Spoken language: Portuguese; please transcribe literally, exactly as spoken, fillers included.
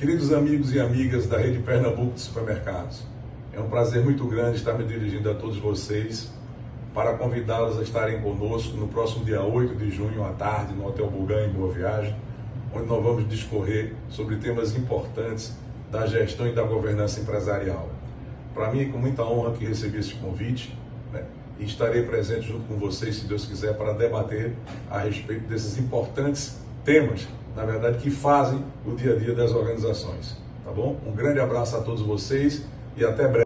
Queridos amigos e amigas da Rede Pernambuco de Supermercados, é um prazer muito grande estar me dirigindo a todos vocês para convidá-los a estarem conosco no próximo dia oito de junho à tarde no Hotel Bugan, em Boa Viagem, onde nós vamos discorrer sobre temas importantes da gestão e da governança empresarial. Para mim é com muita honra que recebi esse convite, né, e estarei presente junto com vocês, se Deus quiser, para debater a respeito desses importantes temas, na verdade, que fazem o dia a dia das organizações. Tá bom? Um grande abraço a todos vocês e até breve.